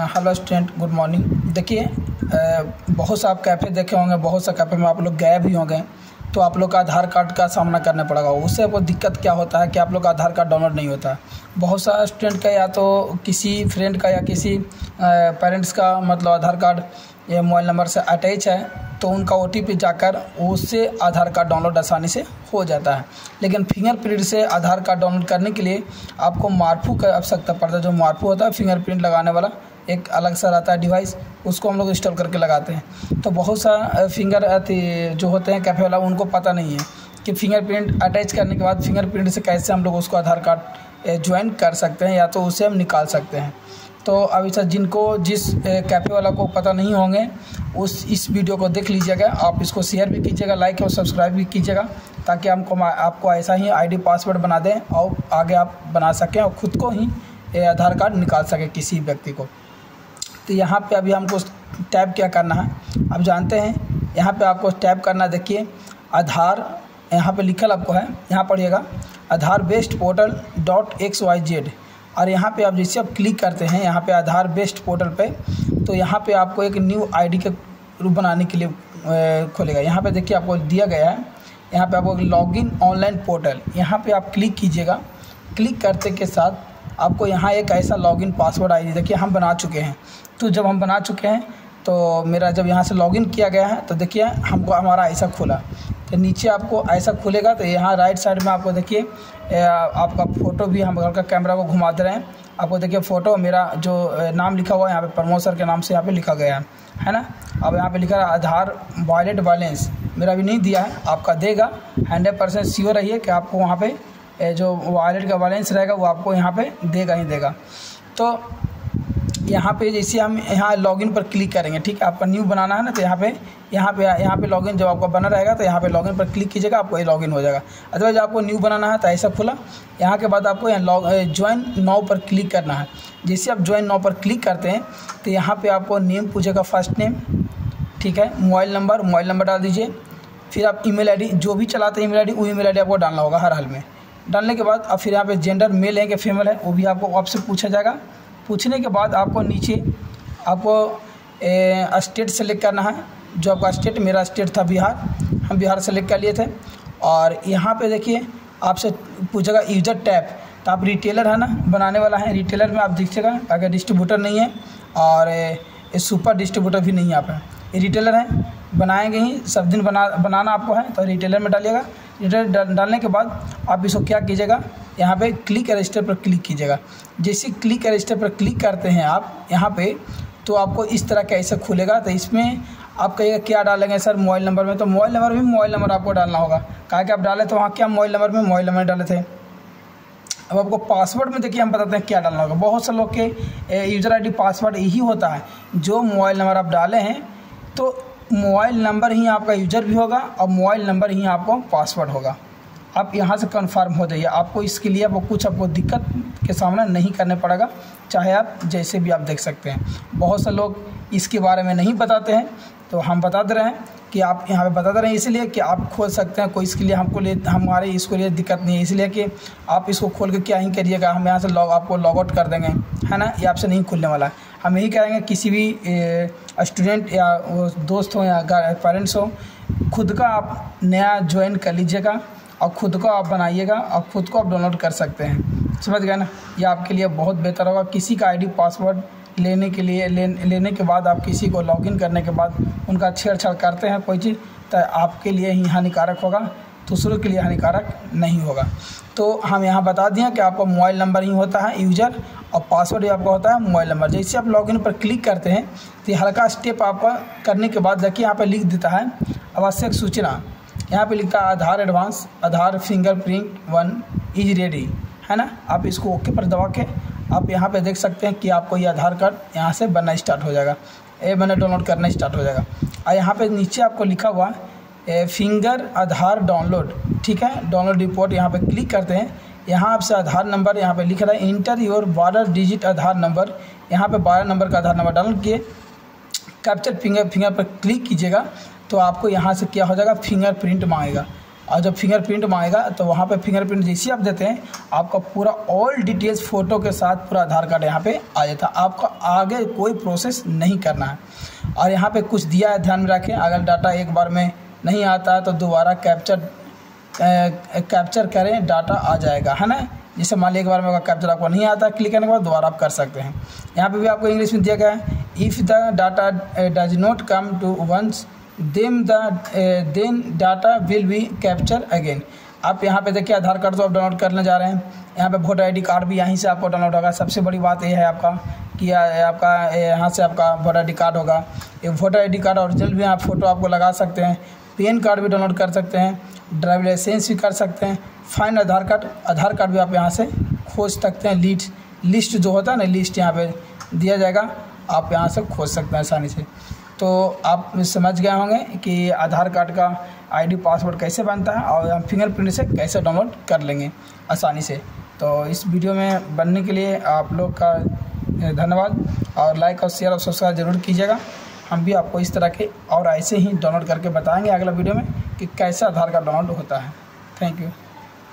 Hello student, good morning. देखिए, बहुत सा आप कैफ़े देखे होंगे, बहुत सा कैफ़े में आप लोग गए भी होंगे, तो आप लोग का आधार कार्ड का सामना करना पड़ेगा। उससे आपको दिक्कत क्या होता है कि आप लोग का आधार कार्ड डाउनलोड नहीं होता है। बहुत सा स्टूडेंट का या तो किसी फ्रेंड का या किसी पेरेंट्स का मतलब आधार कार्ड या मोबाइल नंबर से अटैच है, तो उनका OTP जाकर उससे आधार कार्ड डाउनलोड आसानी से हो जाता है। लेकिन फिंगरप्रिंट से आधार कार्ड डाउनलोड करने के लिए आपको मार्फू का आवश्यकता पड़ता है। जो मार्फू होता है फिंगरप्रिंट लगाने वाला, एक अलग सा रहता है डिवाइस, उसको हम लोग इंस्टॉल करके लगाते हैं। तो बहुत सा जो होते हैं कैफ़े वाला, उनको पता नहीं है कि फिंगरप्रिंट अटैच करने के बाद फिंगरप्रिंट से कैसे हम लोग उसको आधार कार्ड ज्वाइन कर सकते हैं या तो उसे हम निकाल सकते हैं। तो अभी सर जिस कैफ़े वाला को पता नहीं होंगे, इस वीडियो को देख लीजिएगा। आप इसको शेयर भी कीजिएगा, लाइक और सब्सक्राइब भी कीजिएगा, ताकि आपको ऐसा ही ID पासवर्ड बना दें और आगे आप बना सकें और ख़ुद को ही आधार कार्ड निकाल सकें किसी व्यक्ति को। तो यहाँ पे अभी हमको टैप क्या करना है, आप जानते हैं। यहाँ पे आपको टैप करना है। देखिए, आधार यहाँ पे लिखल आपको है, यहाँ पढ़िएगा, आधार बेस्ड पोर्टल .xyz। और यहाँ पे आप जैसे आप क्लिक करते हैं यहाँ पे आधार बेस्ड पोर्टल पे, तो यहाँ पे आपको एक न्यू ID के रूप बनाने के लिए खोलेगा। यहाँ पे देखिए आपको दिया गया है, यहाँ पे आपको लॉगिन ऑनलाइन पोर्टल, यहाँ पे आप क्लिक कीजिएगा। क्लिक करते के साथ आपको यहाँ एक ऐसा लॉगिन पासवर्ड ID, देखिए हम बना चुके हैं। तो जब हम बना चुके हैं तो मेरा जब यहाँ से लॉगिन किया गया है, तो देखिए हमको हमारा ऐसा खुला। तो नीचे आपको ऐसा खुलेगा, तो यहाँ राइट साइड में आपको देखिए आपका फ़ोटो भी, हम हल्का कैमरा को घुमा दे रहे हैं, आपको देखिए फ़ोटो, मेरा जो नाम लिखा हुआ है यहाँ पे प्रमोद सर के नाम से यहाँ पे लिखा गया है ना। अब यहाँ पे लिखा है आधार वॉलेट बैलेंस, मेरा भी नहीं दिया है, आपका देगा। 100% श्योर रहिए कि आपको वहाँ पे जो वॉलेट का बैलेंस रहेगा वो आपको यहाँ पे देगा ही देगा। तो यहाँ पे जैसे हम यहाँ लॉगिन पर क्लिक करेंगे, ठीक है, आपका न्यू बनाना है ना, तो यहाँ पे लॉगिन जब आपका बना रहेगा तो यहाँ पे लॉगिन पर क्लिक कीजिएगा, आपको ये लॉगिन हो जाएगा। अदरवाइज आपको न्यू बनाना है तो ऐसा खुला। यहाँ के बाद आपको यहाँ ज्वाइन नाउ पर क्लिक करना है। जैसे आप ज्वाइन नाउ पर क्लिक करते हैं तो यहाँ पर आपको नेम पूछेगा, फर्स्ट नेम, ठीक है, मोबाइल नंबर डाल दीजिए। फिर आप email ID, जो भी चलाते हैं email ID, वो email ID आपको डालना होगा हर हाल में। डालने के बाद अब फिर यहाँ पे जेंडर मेल है कि फीमेल है, वो भी आपको आपसे पूछा जाएगा। पूछने के बाद आपको नीचे आपको स्टेट सेलेक्ट करना है। जो आपका स्टेट, मेरा स्टेट था बिहार, हम बिहार सेलेक्ट कर लिए थे। और यहाँ पे देखिए आपसे पूछेगा यूजर टैप, तो आप रिटेलर है ना, बनाने वाला है। रिटेलर में आप देखिएगा, अगर डिस्ट्रीब्यूटर नहीं है और सुपर डिस्ट्रीब्यूटर भी नहीं है, आप ये रिटेलर है, बनाएंगे ही, सब दिन बनाना आपको है, तो रिटेलर में डालिएगा। रिटेलर डालने के बाद आप इसको क्या कीजिएगा, यहाँ पे क्लिक रजिस्टर पर क्लिक कीजिएगा। जैसे क्लिक रजिस्टर पर क्लिक करते हैं आप यहाँ पे, तो आपको इस तरह का ऐसा खुलेगा। तो इसमें आप कहिएगा क्या डालेंगे सर मोबाइल नंबर में, तो मोबाइल नंबर आपको डालना होगा। कहा कि आप डाले तो वहाँ क्या मोबाइल नंबर डाले थे। अब आपको पासवर्ड में देखिए हम बताते हैं क्या डालना होगा। बहुत से लोग के यूज़र ID पासवर्ड यही होता है, जो मोबाइल नंबर आप डाले हैं तो मोबाइल नंबर ही आपका यूज़र भी होगा और मोबाइल नंबर ही आपको पासवर्ड होगा। आप यहाँ से कंफर्म हो जाइए। आपको इसके लिए आपको दिक्कत के सामना नहीं करने पड़ेगा, चाहे आप जैसे भी आप देख सकते हैं। बहुत से लोग इसके बारे में नहीं बताते हैं, तो हम बता दे रहे हैं कि आप यहाँ पे बता दे रहे हैं, इसलिए कि आप खोल सकते हैं। कोई इसके लिए हमारे इसके लिए दिक्कत नहीं है, इसलिए कि आप इसको खोल के क्या ही करिएगा, हम यहाँ से आपको लॉग आउट कर देंगे, है ना। ये आपसे नहीं खुलने वाला है। हम यही कहेंगे किसी भी स्टूडेंट या दोस्त हो या पेरेंट्स हो, खुद का आप नया ज्वाइन कर लीजिएगा और ख़ुद को आप बनाइएगा और ख़ुद को आप डाउनलोड कर सकते हैं। समझ गए ना, ये आपके लिए बहुत बेहतर होगा। किसी का ID पासवर्ड लेने के बाद आप किसी को लॉगिन करने के बाद उनका छेड़छाड़ करते हैं कोई चीज़, तो आपके लिए ही हानिकारक होगा, दूसरों के लिए हानिकारक नहीं होगा। तो हम यहाँ बता दिए कि आपका मोबाइल नंबर ही होता है यूज़र, और पासवर्ड भी आपका होता है मोबाइल नंबर। जैसे आप लॉगिन पर क्लिक करते हैं तो हल्का स्टेप आपका करने के बाद देखिए यहाँ पर लिख देता है आवश्यक सूचना। यहाँ पे लिखता है Aadhaar advance, Aadhaar fingerprint 1 is ready, है ना। आप इसको ओके पर दबा के आप यहाँ पे देख सकते हैं कि आपको ये आधार कार्ड यहाँ से बनना स्टार्ट हो जाएगा, मैंने डाउनलोड करना स्टार्ट हो जाएगा। और यहाँ पे नीचे आपको लिखा हुआ फिंगर आधार डाउनलोड, ठीक है, डाउनलोड रिपोर्ट। यहाँ पे क्लिक करते हैं, यहाँ आपसे आधार नंबर यहाँ पे लिखा है enter your 12 digit Aadhaar number. यहाँ पे 12 नंबर का आधार नंबर डाल के कैप्चर फिंगर पर क्लिक कीजिएगा, तो आपको यहाँ से क्या हो जाएगा, फिंगरप्रिंट मांगेगा। और जब फिंगरप्रिंट मांगेगा तो वहाँ पे फिंगरप्रिंट जैसे आप देते हैं आपका पूरा ऑल डिटेल्स फ़ोटो के साथ पूरा आधार कार्ड यहाँ पे आ जाता है। आपको आगे कोई प्रोसेस नहीं करना है। और यहाँ पे कुछ दिया है, ध्यान में रखें, अगर डाटा एक बार में नहीं आता है तो दोबारा कैप्चर करें, डाटा आ जाएगा, है ना। जैसे मान लीजिए एक बार में अगर कैप्चर आपको नहीं आता, क्लिक करने के बाद दोबारा आप कर सकते हैं। यहाँ पे भी आपको इंग्लिश में दिया गया है, if the data does not come to once then data will be capture again. आप यहाँ पे देखिए आधार कार्ड तो आप डाउनलोड करने जा रहे हैं, यहाँ पे वोटर आईडी कार्ड भी यहीं से आपको डाउनलोड होगा। सबसे बड़ी बात ये है आपका कि आपका यहाँ से आपका वोटर आईडी कार्ड होगा। एक वोटर आईडी कार्ड ओरिजिनल भी आप फ़ोटो आपको लगा सकते हैं, पैन कार्ड भी डाउनलोड कर सकते हैं, ड्राइविंग लाइसेंस भी कर सकते हैं, फाइन आधार कार्ड भी आप यहाँ से खोज सकते हैं। लिस्ट जो होता है ना, लिस्ट यहाँ पे दिया जाएगा, आप यहाँ से खोज सकते हैं आसानी से। तो आप समझ गए होंगे कि आधार कार्ड का आईडी पासवर्ड कैसे बनता है और हम फिंगरप्रिंट से कैसे डाउनलोड कर लेंगे आसानी से। तो इस वीडियो में बनने के लिए आप लोग का धन्यवाद, और लाइक और शेयर और सब्सक्राइब जरूर कीजिएगा। हम भी आपको इस तरह के और ऐसे ही डाउनलोड करके बताएंगे अगला वीडियो में कि कैसे आधार कार्ड डाउनलोड होता है। Thank you.